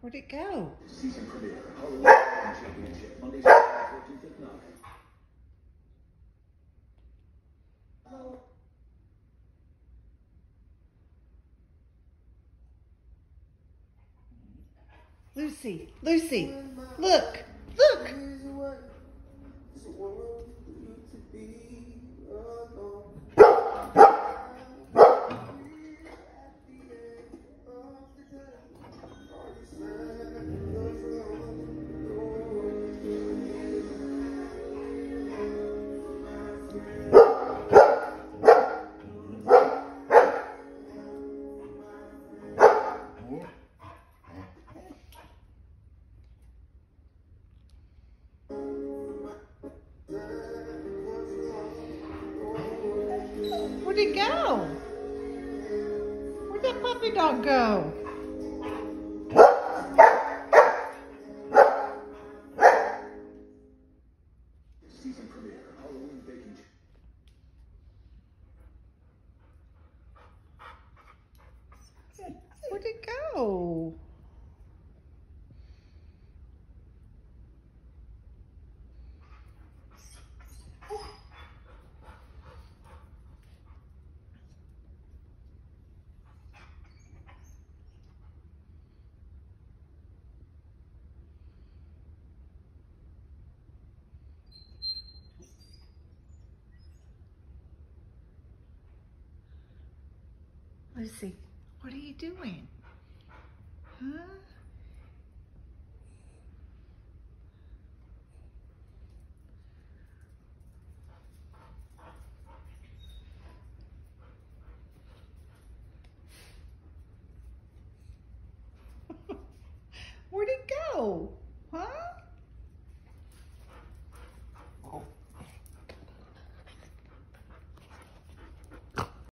Where'd it go? Season premiere, Halloween Championship, Monday, September 14th at 9. Lucy, Lucy, look, look. Where'd it go? Where'd that puppy dog go? Season premiere, Halloween Baking. Where'd it go? Lucy, what are you doing? Huh?